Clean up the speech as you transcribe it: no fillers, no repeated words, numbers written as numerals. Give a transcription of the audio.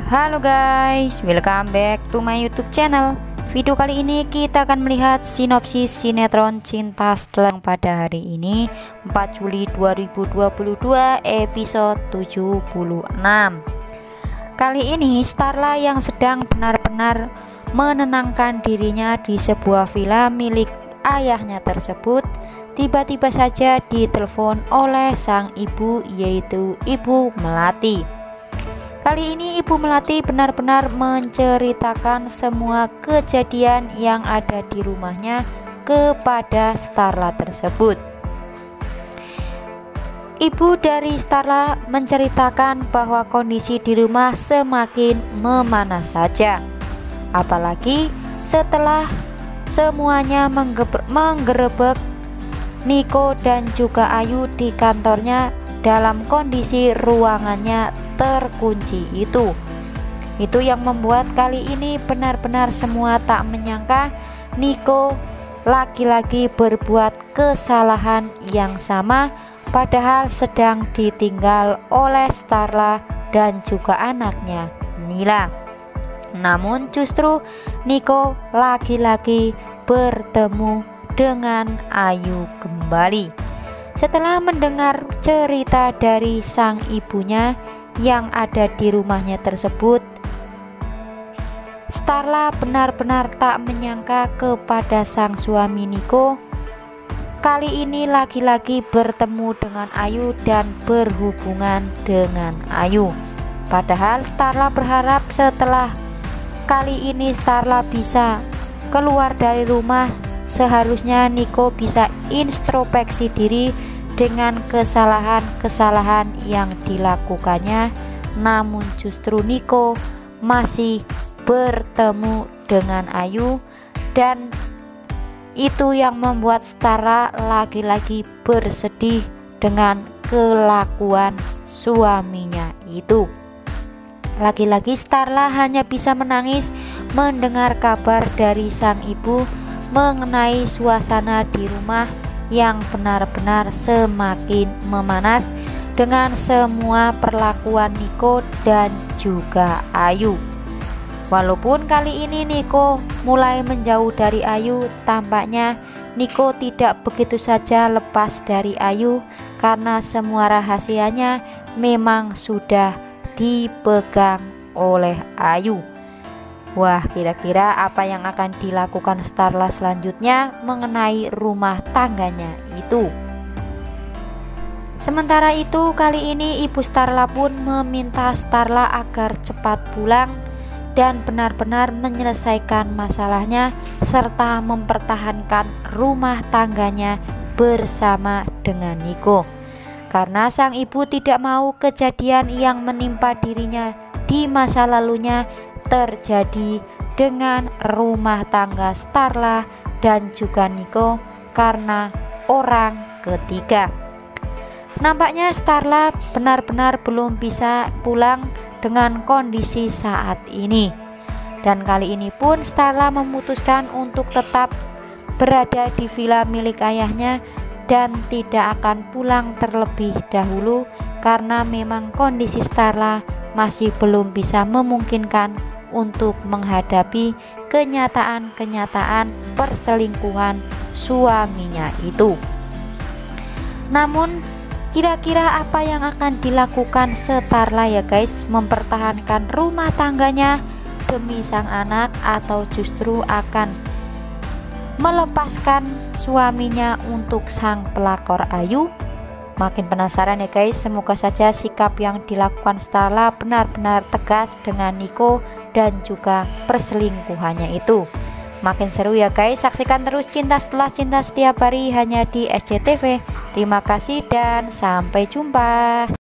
Halo guys, welcome back to my YouTube channel. Video kali ini kita akan melihat sinopsis sinetron Cinta Setelah pada hari ini 4 Juli 2022 episode 76. Kali ini Starla yang sedang benar-benar menenangkan dirinya di sebuah villa milik ayahnya tersebut tiba-tiba saja ditelepon oleh sang ibu, yaitu Ibu Melati. Kali ini Ibu Melati benar-benar menceritakan semua kejadian yang ada di rumahnya kepada Starla tersebut. Ibu dari Starla menceritakan bahwa kondisi di rumah semakin memanas saja. Apalagi setelah semuanya menggerebek Niko dan juga Ayu di kantornya dalam kondisi ruangannya terkunci itu yang membuat kali ini benar-benar semua tak menyangka Niko lagi-lagi berbuat kesalahan yang sama, padahal sedang ditinggal oleh Starla dan juga anaknya Nila. Namun justru Niko lagi-lagi bertemu dengan Ayu kembali. Setelah mendengar cerita dari sang ibunya yang ada di rumahnya tersebut, Starla benar-benar tak menyangka kepada sang suami Niko kali ini lagi-lagi bertemu dengan Ayu dan berhubungan dengan Ayu. Padahal Starla berharap setelah kali ini Starla bisa keluar dari rumah, seharusnya Niko bisa introspeksi diri dengan kesalahan-kesalahan yang dilakukannya. Namun justru Niko masih bertemu dengan Ayu, dan itu yang membuat Starla lagi-lagi bersedih dengan kelakuan suaminya itu. Lagi-lagi Starla hanya bisa menangis mendengar kabar dari sang ibu mengenai suasana di rumah yang benar-benar semakin memanas dengan semua perlakuan Niko dan juga Ayu. Walaupun kali ini Niko mulai menjauh dari Ayu, tampaknya Niko tidak begitu saja lepas dari Ayu karena semua rahasianya memang sudah dipegang oleh Ayu. Wah, kira-kira apa yang akan dilakukan Starla selanjutnya mengenai rumah tangganya itu? Sementara itu, kali ini Ibu Starla pun meminta Starla agar cepat pulang dan benar-benar menyelesaikan masalahnya serta mempertahankan rumah tangganya bersama dengan Niko. Karena sang ibu tidak mau kejadian yang menimpa dirinya di masa lalunya terjadi dengan rumah tangga Starla dan juga Niko karena orang ketiga. Nampaknya Starla benar-benar belum bisa pulang dengan kondisi saat ini, dan kali ini pun Starla memutuskan untuk tetap berada di villa milik ayahnya dan tidak akan pulang terlebih dahulu karena memang kondisi Starla masih belum bisa memungkinkan untuk menghadapi kenyataan-kenyataan perselingkuhan suaminya itu. Namun kira-kira apa yang akan dilakukan Starla ya guys? Mempertahankan rumah tangganya demi sang anak atau justru akan melepaskan suaminya untuk sang pelakor Ayu? Makin penasaran ya guys. Semoga saja sikap yang dilakukan Starla benar-benar tegas dengan Niko dan juga perselingkuhannya itu. Makin seru ya guys. Saksikan terus Cinta Setelah Cinta setiap hari hanya di SCTV. Terima kasih dan sampai jumpa.